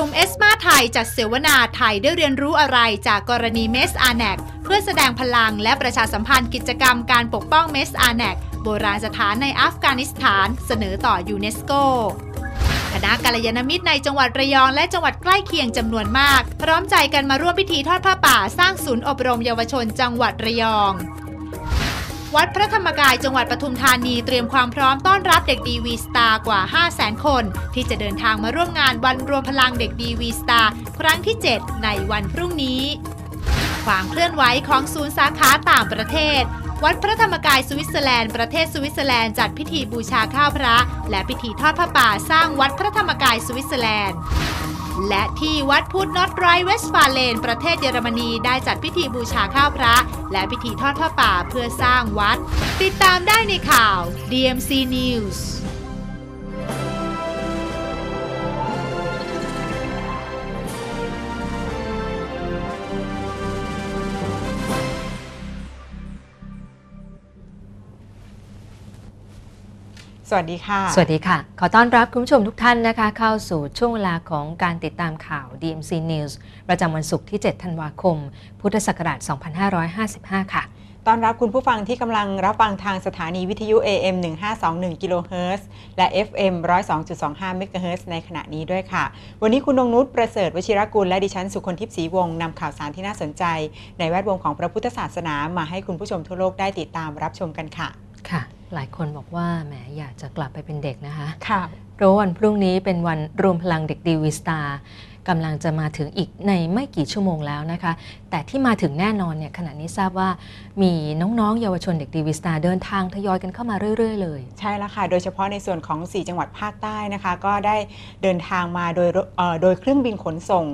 มเอสมาไทยจัดเสวนาไทยได้เรียนรู้อะไรจากกรณีเมสอาแนกเพื่อแสดงพลังและประชาสัมพันธ์กิจกรรมการปกป้องเมสอาแนกโบราณสถานในอัฟกานิสถานเสนอต่อยูเนสโกคณะกัลยาณมิตรในจังหวัดระยองและจังหวัดใกล้เคียงจำนวนมากพร้อมใจกันมาร่วมพิธีทอดผ้าป่าสร้างศูนย์อบรมเยาวชนจังหวัดระยองวัดพระธรรมกายจังหวัดปทุมธานีเตรียมความพร้อมต้อนรับเด็กดีวีสตาร์กว่า 500,000 คนที่จะเดินทางมาร่วมงานวันรวมพลังเด็กดีวีสตาร์ครั้งที่ 7 ในวันพรุ่งนี้ความเคลื่อนไหวของศูนย์สาขาต่างประเทศวัดพระธรรมกายสวิตเซอร์แลนด์ประเทศสวิตเซอร์แลนด์จัดพิธีบูชาข้าวพระและพิธีทอดผ้าป่าสร้างวัดพระธรรมกายสวิตเซอร์แลนด์และที่วัดพุทธนอตไรเวสฟาเลนประเทศเยอรมนีได้จัดพิธีบูชาข้าวพระและพิธีทอดผ้าป่าเพื่อสร้างวัดติดตามได้ในข่าว DMC News สวัสดีค่ะสวัสดีค่ะขอต้อนรับคุณผู้ชมทุกท่านนะคะเข้าสู่ช่วงเวลาของการติดตามข่าว DMC News ประจำวันศุกร์ที่ 7 ธันวาคม พุทธศักราช 2555 ค่ะต้อนรับคุณผู้ฟังที่กำลังรับฟังทางสถานีวิทยุ AM 1521 กิโลเฮิรตซ์และ FM 102.25 เมกะเฮิรตซ์ในขณะนี้ด้วยค่ะวันนี้คุณนงนุชประเสริฐวชิรกุลและดิฉันสุคนทิพย์ศรีวงศ์นำข่าวสารที่น่าสนใจในแวดวงของพระพุทธศาสนามาให้คุณผู้ชมทั่วโลกได้ติดตามรับชมกันค่ะค่ะหลายคนบอกว่าแหมอยากจะกลับไปเป็นเด็กนะคะค่ะเพราะวันพรุ่งนี้เป็นวันรวมพลังเด็กดีวีสตาร์กำลังจะมาถึงอีกในไม่กี่ชั่วโมงแล้วนะคะแต่ที่มาถึงแน่นอนเนี่ยขณะนี้ทราบว่ามีน้องๆเยาวชนเด็กดีวีสตาร์เดินทางทยอยกันเข้ามาเรื่อยๆเลยใช่แล้วค่ะโดยเฉพาะในส่วนของ4จังหวัดภาคใต้นะคะก็ได้เดินทางมาโดยเครื่องบินขนส่ง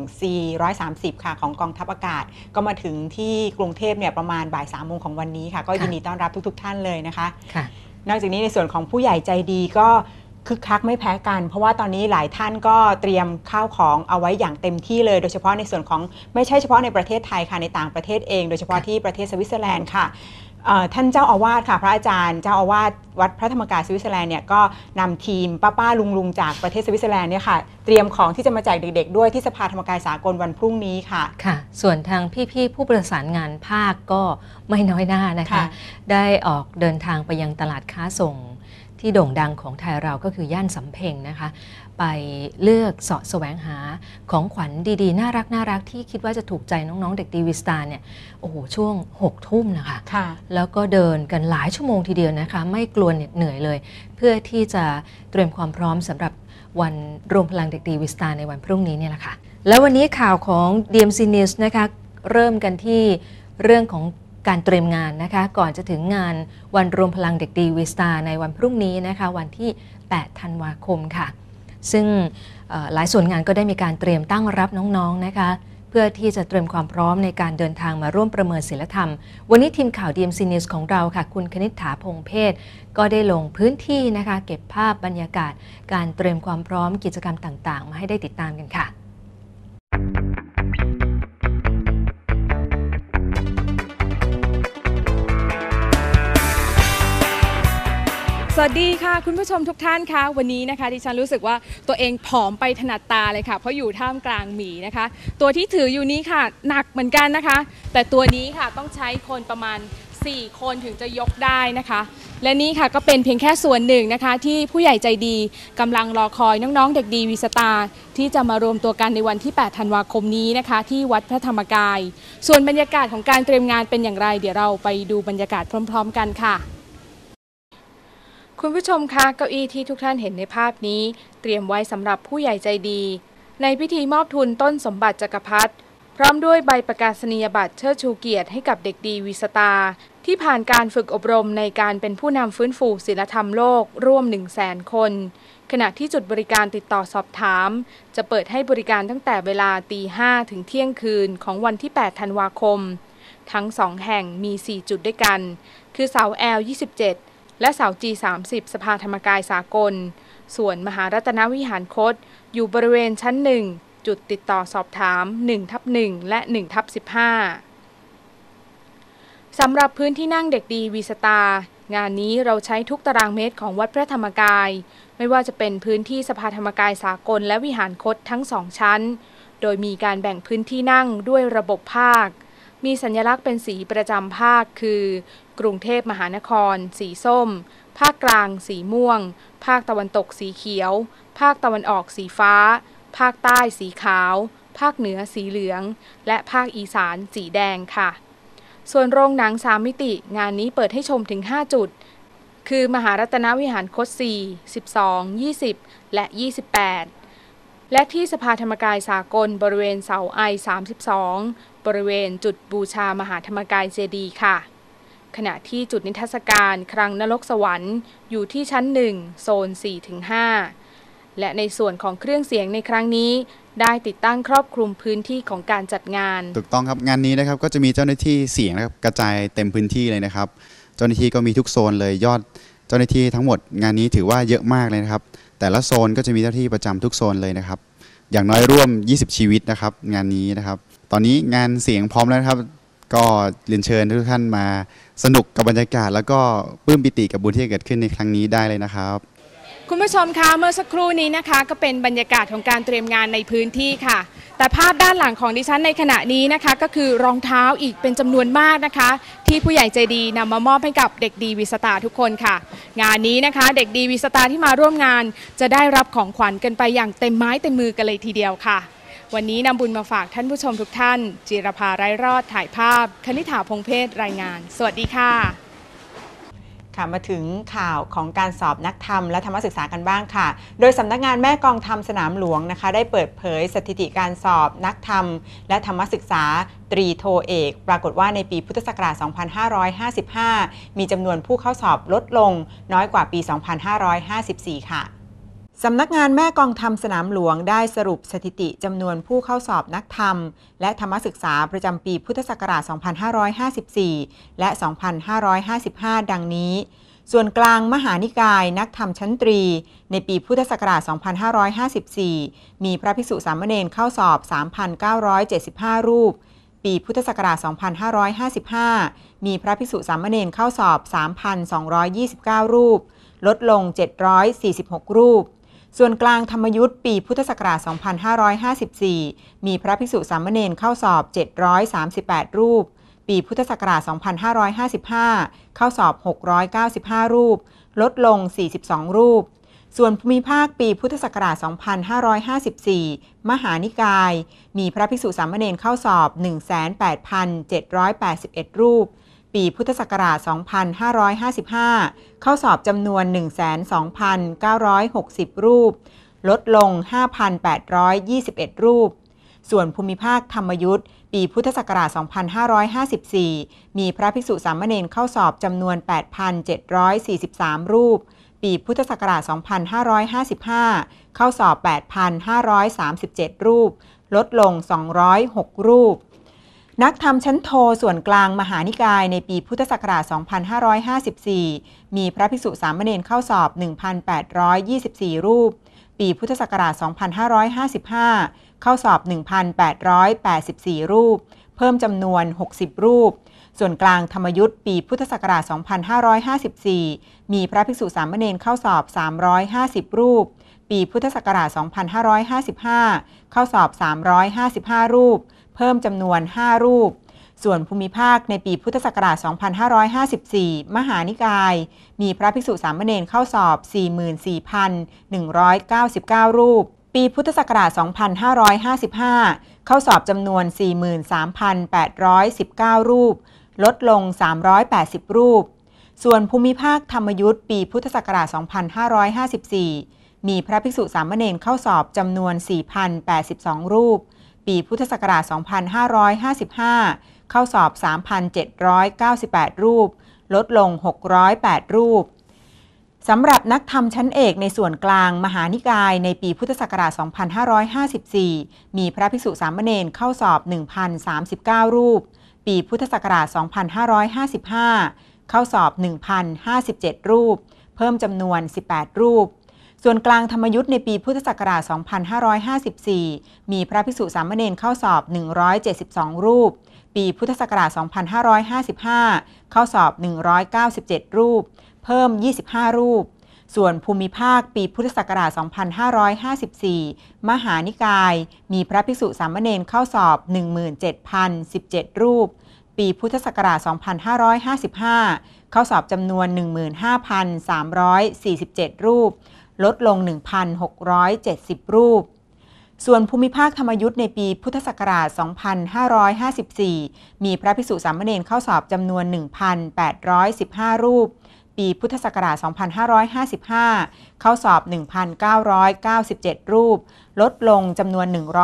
430 ค่ะของกองทัพอากาศก็มาถึงที่กรุงเทพเนี่ยประมาณบ่าย 3 โมงของวันนี้ค่ะก็ยินดีต้อนรับทุกๆท่านเลยนะคะค่ะนอกจากนี้ในส่วนของผู้ใหญ่ใจดีก็คึกคักไม่แพ้กันเพราะว่าตอนนี้หลายท่านก็เตรียมข้าวของเอาไว้อย่างเต็มที่เลยโดยเฉพาะในส่วนของไม่ใช่เฉพาะในประเทศไทยค่ะในต่างประเทศเองโดยเฉพาะที่ประเทศสวิตเซอร์แลนด์ค่ะท่านเจ้าอาวาสค่ะพระอาจารย์เจ้าอาวาสวัดพระธรรมกายสวิตเซอร์แลนด์เนี่ยก็นำทีมป้าลุงจากประเทศสวิตเซอร์แลนด์เนี่ยค่ะเตรียมของที่จะมาแจกเด็กๆด้วยที่สภาธรรมกายสากลวันพรุ่งนี้ค่ะค่ะส่วนทางพี่ๆผู้ประสานงานภาคก็ไม่น้อยหน้านะคะได้ออกเดินทางไปยังตลาดค้าส่งที่โด่งดังของไทยเราก็คือย่านสำเพ็งนะคะไปเลือกเสาะแสวงหาของขวัญดีๆน่ารักที่คิดว่าจะถูกใจน้องๆเด็กดีวีสตาร์เนี่ยโอ้โหช่วง 6 ทุ่มนะคะแล้วก็เดินกันหลายชั่วโมงทีเดียวนะคะไม่กลัวเหนื่อยเลยเพื่อที่จะเตรียมความพร้อมสำหรับวันรวมพลังเด็กดีวีสตาร์ในวันพรุ่งนี้เนี่ยแหละค่ะแล้ววันนี้ข่าวของ DMC News นะคะเริ่มกันที่เรื่องของการเตรียมงานนะคะก่อนจะถึงงานวันรวมพลังเด็กดีวีสตาร์ในวันพรุ่งนี้นะคะวันที่ 8 ธันวาคมค่ะซึ่งหลายส่วนงานก็ได้มีการเตรียมตั้งรับน้องๆนะคะเพื่อที่จะเตรียมความพร้อมในการเดินทางมาร่วมประเมินศีลธรรมวันนี้ทีมข่าว DMC News ของเราค่ะคุณคณิษฐาพงษ์เพชรก็ได้ลงพื้นที่นะคะเก็บภาพบรรยากาศการเตรียมความพร้อมกิจกรรมต่างๆมาให้ได้ติดตามกันค่ะสวัสดีค่ะคุณผู้ชมทุกท่านคะวันนี้นะคะดิฉันรู้สึกว่าตัวเองผอมไปถนัดตาเลยค่ะเพราะอยู่ท่ามกลางหมีนะคะตัวที่ถืออยู่นี้ค่ะหนักเหมือนกันนะคะแต่ตัวนี้ค่ะต้องใช้คนประมาณ4 คนถึงจะยกได้นะคะและนี่ค่ะก็เป็นเพียงแค่ส่วนหนึ่งนะคะที่ผู้ใหญ่ใจดีกำลังรอคอยน้องๆเด็กดีวีสตาร์ที่จะมารวมตัวกันในวันที่ 8 ธันวาคมนี้นะคะที่วัดพระธรรมกายส่วนบรรยากาศของการเตรียมงานเป็นอย่างไรเดี๋ยวเราไปดูบรรยากาศพร้อมๆกันค่ะคุณผู้ชมคะเก้าอี้ที่ทุกท่านเห็นในภาพนี้เตรียมไว้สำหรับผู้ใหญ่ใจดีในพิธีมอบทุนต้นสมบัติจักรพรรดิพร้อมด้วยใบประกาศนียบัตรเชิดชูเกียรติให้กับเด็กดีวีสตาร์ที่ผ่านการฝึกอบรมในการเป็นผู้นำฟื้นฟูศีลธรรมโลกร่วม 100,000 คนขณะที่จุดบริการติดต่อสอบถามจะเปิดให้บริการตั้งแต่เวลา 5:00 ถึงเที่ยงคืนของวันที่ 8 ธันวาคมทั้ง2แห่งมี4จุดด้วยกันคือเสา L27และเสา G30 สภาธรรมกายสากลส่วนมหารัตนวิหารคตอยู่บริเวณชั้น1จุดติดต่อสอบถาม 1/1 และ 1/15 สำหรับพื้นที่นั่งเด็กดีวีสตาร์งานนี้เราใช้ทุกตารางเมตรของวัดพระธรรมกายไม่ว่าจะเป็นพื้นที่สภาธรรมกายสากลและวิหารคตทั้ง2ชั้นโดยมีการแบ่งพื้นที่นั่งด้วยระบบภาคมีสัญลักษณ์เป็นสีประจำภาคคือกรุงเทพมหานครสีส้มภาคกลางสีม่วงภาคตะวันตกสีเขียวภาคตะวันออกสีฟ้าภาคใต้สีขาวภาคเหนือสีเหลืองและภาคอีสานสีแดงค่ะส่วนโรงหนัง3มิติงานนี้เปิดให้ชมถึง5จุดคือมหารัตนวิหารคต4 12 20และ28และที่สภาธรรมกายสากลบริเวณเสาไอ32บริเวณจุดบูชามหาธรรมกายเจดีย์ค่ะขณะที่จุดนิทรรศการคลังนรกสวรรค์อยู่ที่ชั้น1โซน 4-5 และในส่วนของเครื่องเสียงในครั้งนี้ได้ติดตั้งครอบคลุมพื้นที่ของการจัดงานถูกต้องครับงานนี้นะครับก็จะมีเจ้าหน้าที่เสียงนะครับกระจายเต็มพื้นที่เลยนะครับเจ้าหน้าที่ก็มีทุกโซนเลยยอดเจ้าหน้าที่ทั้งหมดงานนี้ถือว่าเยอะมากเลยนะครับแต่ละโซนก็จะมีเจ้าหน้าที่ประจำทุกโซนเลยนะครับอย่างน้อยร่วม20ชีวิตนะครับงานนี้นะครับตอนนี้งานเสียงพร้อมแล้วนะครับก็เรียนเชิญทุกท่านมาสนุกกับบรรยากาศแล้วก็ปลื้มปิติกับบุญที่เกิดขึ้นในครั้งนี้ได้เลยนะครับคุณผู้ชมคะเมื่อสักครู่นี้นะคะก็เป็นบรรยากาศของการเตรียมงานในพื้นที่ค่ะแต่ภาพด้านหลังของดิฉันในขณะนี้นะคะก็คือรองเท้าอีกเป็นจำนวนมากนะคะที่ผู้ใหญ่ใจดีนำมามอบให้กับเด็กดีวีสตาร์ทุกคนค่ะงานนี้นะคะเด็กดีวีสตาร์ที่มาร่วมงานจะได้รับของขวัญกันไปอย่างเต็มไม้เต็มมือกันเลยทีเดียวค่ะวันนี้นำบุญมาฝากท่านผู้ชมทุกท่านจิรภาไร้รอดถ่ายภาพคณิษฐาพงษ์เพศรายงานสวัสดีค่ะมาถึงข่าวของการสอบนักธรรมและธรรมศึกษากันบ้างค่ะโดยสำนักงานแม่กองธรรมสนามหลวงนะคะได้เปิดเผยสถิติการสอบนักธรรมและธรรมศึกษาตรีโทเอกปรากฏว่าในปีพุทธศักราช 2555 มีจำนวนผู้เข้าสอบลดลงน้อยกว่าปี 2554 ค่ะสำนักงานแม่กองธรรมสนามหลวงได้สรุปสถิติจำนวนผู้เข้าสอบนักธรรมและธรรมศึกษาประจำปีพุทธศักราช 2554 และ 2555 ดังนี้ส่วนกลางมหานิกายนักธรรมชั้นตรีในปีพุทธศักราช 2554 มีพระภิกษุสามเณรเข้าสอบ 3,975 รูปปีพุทธศักราช 2555 มีพระภิกษุสามเณรเข้าสอบ 3,229 รูปลดลง 746 รูปส่วนกลางธรรมยุทธ์ปีพุทธศักราช 2554 มีพระภิกษุสามเณรเข้าสอบ 738 รูปปีพุทธศักราช 2555 เข้าสอบ 695 รูปลดลง 42 รูปส่วนภูมิภาคปีพุทธศักราช 2554 มหานิกายมีพระภิกษุสามเณรเข้าสอบ 18,781 รูปปีพุทธศักราช 2555 เข้าสอบจำนวน 12,960 รูปลดลง 5,821 รูปส่วนภูมิภาคธรรมยุทธ์ปีพุทธศักราช 2554 มีพระภิกษุสามเณรเข้าสอบจำนวน 8,743 รูปปีพุทธศักราช 2555 เข้าสอบ 8,537 รูปลดลง 206 รูปนักธรรมชั้นโทส่วนกลางมหานิกายในปีพุทธศักราช 2554 มีพระภิกษุสามเณรเข้าสอบ 1,824 รูปปีพุทธศักราช 2555 เข้าสอบ 1,884 รูปเพิ่มจำนวน 60 รูปส่วนกลางธรรมยุทธ์ปีพุทธศักราช 2554 มีพระภิกษุสามเณรเข้าสอบ 350 รูปปีพุทธศักราช 2555 เข้าสอบ 355 รูปเพิ่มจำนวน 5 รูปส่วนภูมิภาคในปีพุทธศักราช 2554 มหานิกายมีพระภิกษุสามเณรเข้าสอบ 44,199 รูปปีพุทธศักราช 2555 เข้าสอบจำนวน 43,819 รูปลดลง 380 รูปส่วนภูมิภาคธรรมยุทธ์ปีพุทธศักราช 2554 มีพระภิกษุสามเณรเข้าสอบจำนวน 4,082 รูปปีพุทธศักราช 2555 เข้าสอบ 3,798 รูปลดลง 608 รูปสำหรับนักธรรมชั้นเอกในส่วนกลางมหานิกายในปีพุทธศักราช 2554 มีพระภิกษุสามเณรเข้าสอบ 1,039 รูปปีพุทธศักราช 2555 เข้าสอบ 1,057 รูปเพิ่มจำนวน 18 รูปส่วนกลางธรรมยุทธ์ในปีพุทธศักราช 2554 มีพระภิกษุสามเณรเข้าสอบ 172 รูปปีพุทธศักราช 2555 เข้าสอบ 197 รูปเพิ่ม 25 รูปส่วนภูมิภาคปีพุทธศักราช 2554 มหานิกายมีพระภิกษุสามเณรเข้าสอบ 17,017 รูปปีพุทธศักราช 2555 เข้าสอบจำนวน 15,347 รูปลดลง 1,670 รูปส่วนภูมิภาคธรรมยุทธในปีพุทธศักราช 2554 มีพระภิกษุสามเณรเข้าสอบจำนวน 1,815 รูปปีพุทธศักราช 2555 เข้าสอบ 1,997 รูปลดลงจำนวน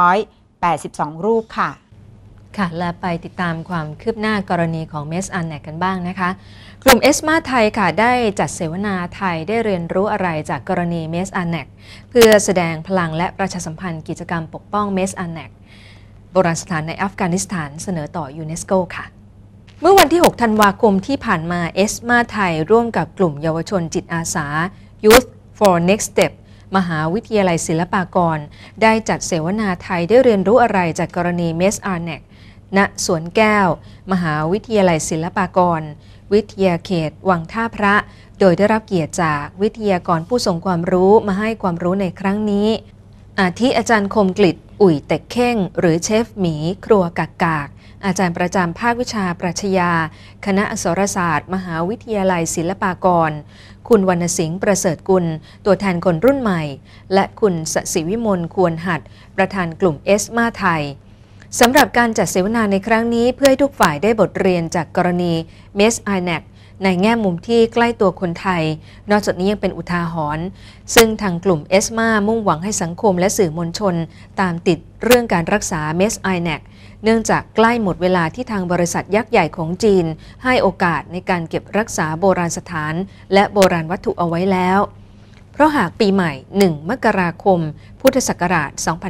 182 รูปค่ะค่ะและไปติดตามความคืบหน้ากรณีของ MES ANEC กันบ้างนะคะกลุ่ม ESMA ไทยค่ะได้จัดเสวนาไทยได้เรียนรู้อะไรจากกรณี MES ANEC เพื่อแสดงพลังและประชาสัมพันธ์กิจกรรมปกป้อง MES ANEC โบราณสถานในอัฟกานิสถานเสนอต่อยูเนสโกค่ะเมื่อวันที่ 6 ธันวาคมที่ผ่านมา ESMA ไทยร่วมกับกลุ่มเยาวชนจิตอาสา Youth for Next Step มหาวิทยาลัยศิลปากรได้จัดเสวนาไทยได้เรียนรู้อะไรจากกรณี MES ANEC ณ สวนแก้วมหาวิทยาลัยศิลปากรวิทยาเขตวังท่าพระโดยได้รับเกียรติจากวิทยากรผู้ทรงความรู้มาให้ความรู้ในครั้งนี้อาทิอาจารย์คมกฤษอุ่ยเต็กเข่งหรือเชฟหมีครัวกากอาจารย์ประจำภาควิชาปรัชญาคณะอักษรศาสตร์มหาวิทยาลัยศิลปากรคุณวรรณสิงห์ประเสริฐกุลตัวแทนคนรุ่นใหม่และคุณสศิวิมลควรหัดประธานกลุ่ม ESMA ไทยสำหรับการจัดเสวนาในครั้งนี้เพื่อให้ทุกฝ่ายได้บทเรียนจากกรณี MES ANEC ในแง่มุมที่ใกล้ตัวคนไทยนอกจากนี้ยังเป็นอุทาหรณ์ซึ่งทางกลุ่ม ESMA มุ่งหวังให้สังคมและสื่อมวลชนตามติดเรื่องการรักษา MES ANEC เนื่องจากใกล้หมดเวลาที่ทางบริษัทยักษ์ใหญ่ของจีนให้โอกาสในการเก็บรักษาโบราณสถานและโบราณวัตถุเอาไว้แล้วเพราะหากปีใหม่ 1 มกราคม พุทธศักราช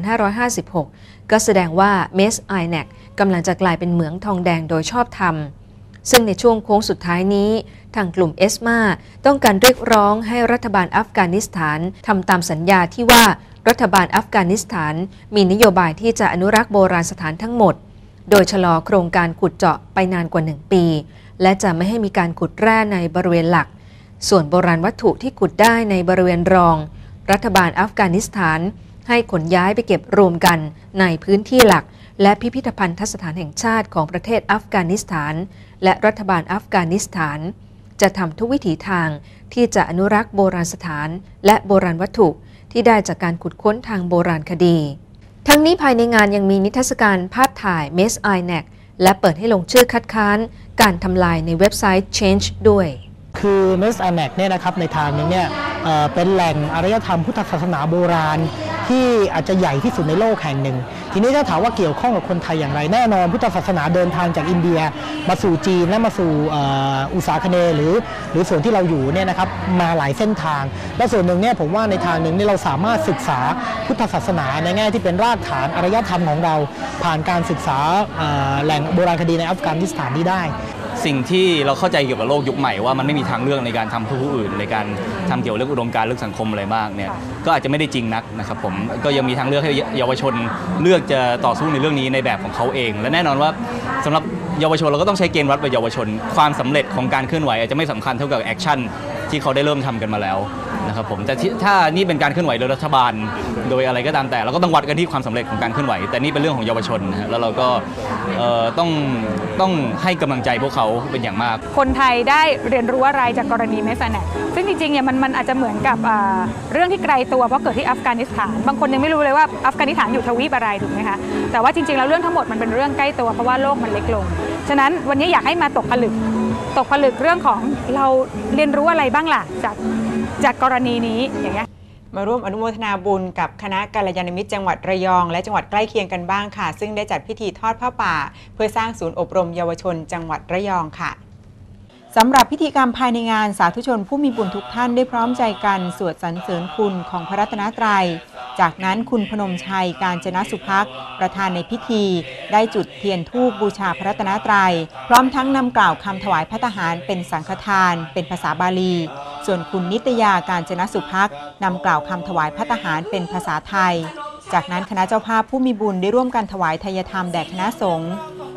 2556 ก็แสดงว่า MES ANEC กำลังจะกลายเป็นเหมืองทองแดงโดยชอบธรรมซึ่งในช่วงโค้งสุดท้ายนี้ทางกลุ่ม ESMA ต้องการเรียกร้องให้รัฐบาลอัฟกานิสถานทำตามสัญญาที่ว่ารัฐบาลอัฟกานิสถานมีนโยบายที่จะอนุรักษ์โบราณสถานทั้งหมดโดยชะลอโครงการขุดเจาะไปนานกว่า1 ปีและจะไม่ให้มีการขุดแร่ในบริเวณหลักส่วนโบราณวัตถุที่ขุดได้ในบริเวณรองรัฐบาลอัฟกานิสถานให้ขนย้ายไปเก็บรวมกันในพื้นที่หลักและพิพิธภัณฑสถานแห่งชาติของประเทศอัฟกานิสถานและรัฐบาลอัฟกานิสถานจะทำทุกวิถีทางที่จะอนุรักษ์โบราณสถานและโบราณวัตถุที่ได้จากการขุดค้นทางโบราณคดีทั้งนี้ภายในงานยังมีนิทรรศการภาพถ่าย MES ANEC และเปิดให้ลงชื่อคัดค้านการทำลายในเว็บไซต์ Change ด้วยคือ MES ANEC เนี่ยนะครับในทางนึงเนี่ยเป็นแหล่งอารยธรรมพุทธศาสนาโบราณที่อาจจะใหญ่ที่สุดในโลกแห่งหนึ่งทีนี้ถ้าถามว่าเกี่ยวข้องกับคนไทยอย่างไรแน่นอนพุทธศาสนาเดินทางจากอินเดียมาสู่จีนและมาสู่อุษาคเนย์หรือส่วนที่เราอยู่เนี่ยนะครับมาหลายเส้นทางและส่วนหนึ่งเนี่ยผมว่าในทางหนึ่งนี่เราสามารถศึกษาพุทธศาสนาในแง่ที่เป็นรากฐานอารยธรรมของเราผ่านการศึกษาแหล่งโบราณคดีในอัฟกานิสถานนี้ได้สิ่งที่เราเข้าใจเกี่ยวกับโลกยุคใหม่ว่ามันไม่มีทางเลือกในการทำผู้อื่นในการทำเกี่ยวกับเรื่องอุดมการณ์เรื่องสังคมอะไรมากเนี่ยก็อาจจะไม่ได้จริงนักนะครับผมก็ยังมีทางเลือกให้เยาวชนเลือกจะต่อสู้ในเรื่องนี้ในแบบของเขาเองและแน่นอนว่าสำหรับเยาวชนเราก็ต้องใช้เกณฑ์วัดไปเยาวชนความสำเร็จของการเคลื่อนไหวอาจจะไม่สำคัญเท่ากับแอคชั่นที่เขาได้เริ่มทำกันมาแล้วนะครับผมแต่ถ้านี่เป็นการเคลื่อนไหวโดยรัฐบาลโดยอะไรก็ตามแต่เราก็ต้องวัดกันที่ความสำเร็จของการเคลื่อนไหวแต่นี่เป็นเรื่องของเยาวชนนะแล้วเราก็ต้องให้กำลังใจพวกเขาเป็นอย่างมากคนไทยได้เรียนรู้อะไรจากกรณี MES ANEC ซึ่งจริงๆเนี่ยมันอาจจะเหมือนกับเรื่องที่ไกลตัวเพราะเกิดที่อัฟกานิสถานบางคนยังไม่รู้เลยว่าอัฟกานิสถานอยู่ทวีปอะไรถูกไหมคะแต่ว่าจริงๆแล้วเรื่องทั้งหมดมันเป็นเรื่องใกล้ตัวเพราะว่าโลกมันเล็กลงฉะนั้นวันนี้อยากให้มาตกผลึกเรื่องของเราเรียนรู้อะไรบ้างล่ะจากกรณีนี้อย่างเงี้ยมาร่วมอนุโมทนาบุญกับคณะกัลยาณมิตรจังหวัดระยองและจังหวัดใกล้เคียงกันบ้างค่ะซึ่งได้จัดพิธีทอดผ้าป่าเพื่อสร้างศูนย์อบรมเยาวชนจังหวัดระยองค่ะสำหรับพิธีกรรมภายในงานสาธุชนผู้มีบุญทุกท่านได้พร้อมใจกันสวดสรรเสริญคุณของพระรัตนตรัยจากนั้นคุณพนมชัยกาญจนสุภักดิ์ประธานในพิธีได้จุดเทียนธูปบูชาพระรัตนตรัยพร้อมทั้งนำกล่าวคำถวายภัตตาหารเป็นสังฆทานเป็นภาษาบาลีส่วนคุณนิตยากาญจนสุภักดิ์นำกล่าวคำถวายภัตตาหารเป็นภาษาไทยจากนั้นคณะเจ้าภาพผู้มีบุญได้ร่วมกันถวายทายธรรมแด่คณะสงฆ์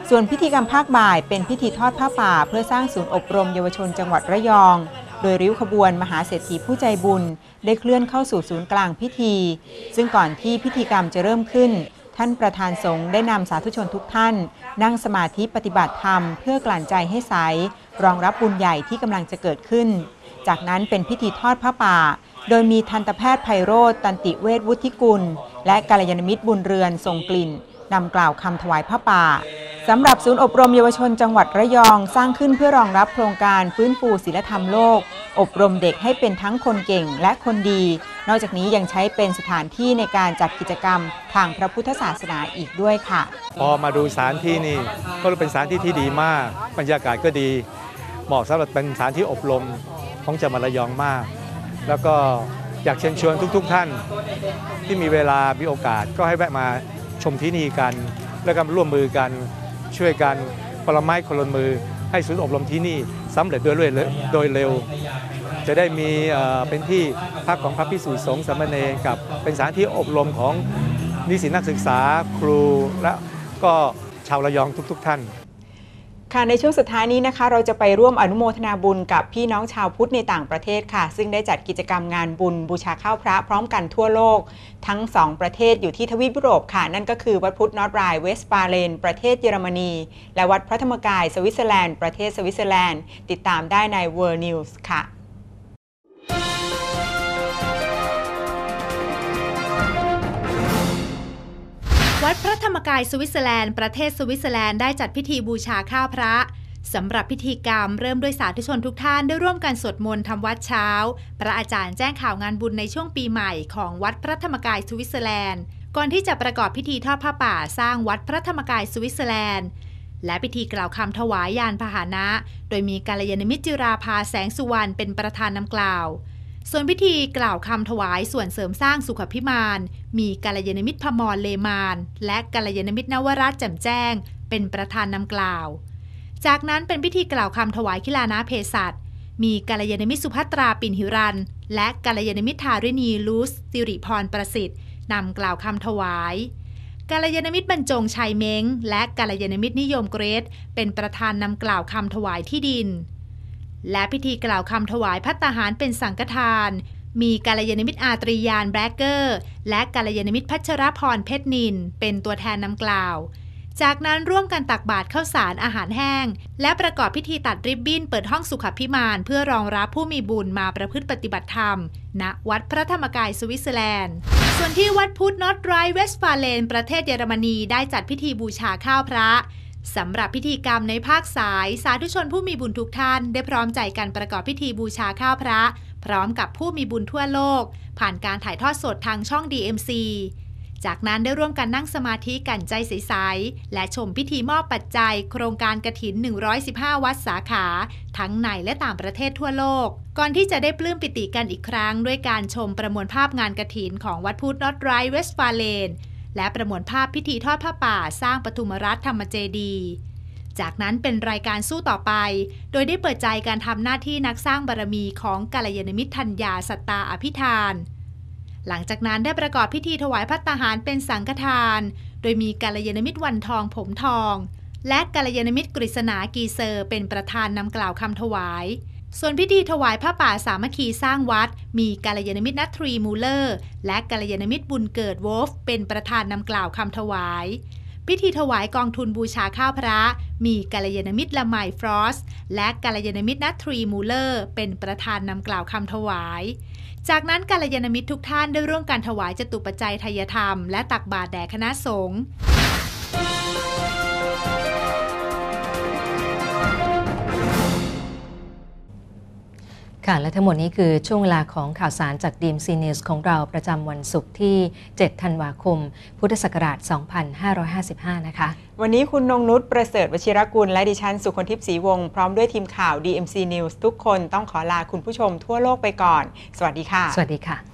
ส่วนพิธีกรรมภาคบ่ายเป็นพิธีทอดผ้าป่าเพื่อสร้างศูนย์อบรมเยาวชนจังหวัดระยองโดยริ้วขบวนมหาเศรษฐีผู้ใจบุญได้เคลื่อนเข้าสู่ศูนย์กลางพิธีซึ่งก่อนที่พิธีกรรมจะเริ่มขึ้นท่านประธานสงฆ์ได้นำสาธุชนทุกท่านนั่งสมาธิปฏิบัติธรรมเพื่อกลั่นใจให้ใสรองรับบุญใหญ่ที่กำลังจะเกิดขึ้นจากนั้นเป็นพิธีทอดผ้าป่าโดยมีทันตแพทย์ไพโรจน์ตันติเวชวุฒิกุลและกัลยาณมิตรบุญเรือนทรงกลิ่นนำกล่าวคำถวายผ้าป่าสำหรับศูนย์อบรมเยาวชนจังหวัดระยองสร้างขึ้นเพื่อรองรับโครงการฟื้นฟูศีลธรรมโลกอบรมเด็กให้เป็นทั้งคนเก่งและคนดีนอกจากนี้ยังใช้เป็นสถานที่ในการจัดกิจกรรมทางพระพุทธศาสนาอีกด้วยค่ะพอมาดูสถานที่นี่ก็เป็นสถานที่ที่ดีมากบรรยากาศก็ดีเหมาะสำหรับเป็นสถานที่อบรมของจังหวัดระยองมากแล้วก็อยากเชิญชวนทุกท่านที่มีเวลามีโอกาสก็ให้แวะมาชมที่นี่กันแล้วก็ร่วมมือกันช่วยกันคนละไม้คนละมือให้ศูนย์อบรมที่นี่สำเร็จโดยเร็วจะได้มีเป็นที่พักของพระภิกษุสงฆ์สามเณรกับเป็นสถานที่อบรมของนิสิตนักศึกษาครูและก็ชาวระยองทุกท่านค่ะในช่วงสุดท้ายนี้นะคะเราจะไปร่วมอนุโมทนาบุญกับพี่น้องชาวพุทธในต่างประเทศค่ะซึ่งได้จัดกิจกรรมงานบุญบูชาข้าวพระพร้อมกันทั่วโลกทั้ง2ประเทศอยู่ที่ทวีปยุโรปค่ะนั่นก็คือวัดพุทธนอร์ทไรน์เวสต์บาเลนประเทศเยอรมนีและวัดพระธรรมกายสวิตเซอร์แลนด์ประเทศสวิตเซอร์แลนด์ติดตามได้ใน World News ค่ะวัดพระธรรมกายสวิตเซอร์แลนด์ประเทศสวิตเซอร์แลนด์ได้จัดพิธีบูชาข้าวพระสำหรับพิธีกรรมเริ่มด้วยสาธุชนทุกท่านได้ร่วมกันสวดมนต์ทำวัดเช้าพระอาจารย์แจ้งข่าวงานบุญในช่วงปีใหม่ของวัดพระธรรมกายสวิตเซอร์แลนด์ก่อนที่จะประกอบพิธีทอดผ้าป่าสร้างวัดพระธรรมกายสวิตเซอร์แลนด์และพิธีกล่าวคำถวายยานพาหนะโดยมีกัลยาณมิตรจิราภาแสงสุวรรณเป็นประธานนำกล่าวส่วนพิธีกล่าวคำถวายส่วนเสริมสร้างสุขภิมานมีกัลยาณมิตรพมรเลมานและกัลยาณมิตรนวรัตน์แจ่มแจ้งเป็นประธานนำกล่าวจากนั้นเป็นพิธีกล่าวคำถวายขิลานะเภสัชมีกัลยาณมิตรสุภัตราปิ่นหิรันและกัลยาณมิตรธาริณีลูสสิริพรประสิทธิ์นำกล่าวคำถวายกัลยาณมิตรบรรจงชัยเม้งและกัลยาณมิตรนิยมเกรดเป็นประธานนำกล่าวคำถวายที่ดินและพิธีกล่าวคำถวายภัตตาหารเป็นสังฆทานมีกัลยาณมิตรอาตรียานแบล็กเกอร์และกัลยาณมิตรพัชรพรเพชรนินเป็นตัวแทนนำกล่าวจากนั้นร่วมกันตักบาตรข้าวสารอาหารแห้งและประกอบพิธีตัดริบบิ้นเปิดห้องสุขภิมานเพื่อรองรับผู้มีบุญมาประพฤติปฏิบัติธรรมณวัดพระธรรมกายสวิตเซอร์แลนด์ส่วนที่วัดพุทธนอร์ทไรน์เวสต์บาเลนประเทศเยอรมนีได้จัดพิธีบูชาข้าวพระสำหรับพิธีกรรมในภาคสายสาธุชนผู้มีบุญทุกท่านได้พร้อมใจกันประกอบพิธีบูชาข้าวพระพร้อมกับผู้มีบุญทั่วโลกผ่านการถ่ายทอดสดทางช่อง DMC จากนั้นได้ร่วมกันนั่งสมาธิกันใจใสๆและชมพิธีมอบปัจจัยโครงการกฐิน115วัดสาขาทั้งในและต่างประเทศทั่วโลกก่อนที่จะได้ปลื้มปิติกันอีกครั้งด้วยการชมประมวลภาพงานกฐินของวัดพุทธนอร์ทไรน์เวสต์บาเลนและประมวลภาพพิธีทอดผ้าป่าสร้างปฐุมรัฐธรรมเจดีย์จากนั้นเป็นรายการสู้ต่อไปโดยได้เปิดใจการทำหน้าที่นักสร้างบารมีของกัลยาณมิตรธัญญาสัตตาอภิธานหลังจากนั้นได้ประกอบพิธีถวายภัตตาหารเป็นสังฆทานโดยมีกัลยาณมิตรวันทองผมทองและกัลยาณมิตรกฤษณากีเซอร์เป็นประธานนำกล่าวคำถวายส่วนพิธีถวายผ้าป่าสามัคคีสร้างวัดมีกัลยาณมิตรนัทรีมูเลอร์และกัลยาณมิตรบุญเกิดวอล์ฟเป็นประธานนำกล่าวคำถวายพิธีถวายกองทุนบูชาข้าวพระมีกัลยาณมิตรละไมฟรอสและกัลยาณมิตรนัทรีมูเลอร์เป็นประธานนำกล่าวคำถวายจากนั้นกัลยาณมิตรทุกท่านได้ร่วมกันถวายจตุปัจจัยไทยธรรมและตักบาตรแด่คณะสงฆ์ค่ะและทั้งหมดนี้คือช่วงเวลาของข่าวสารจาก DMC News ของเราประจำวันศุกร์ที่ 7 ธันวาคม พุทธศักราช 2555 นะคะวันนี้คุณนงนุชประเสริฐวชิรกุลและดิฉันสุคนทิพย์ศรีวงศ์พร้อมด้วยทีมข่าว DMC News ทุกคนต้องขอลาคุณผู้ชมทั่วโลกไปก่อนสวัสดีค่ะสวัสดีค่ะ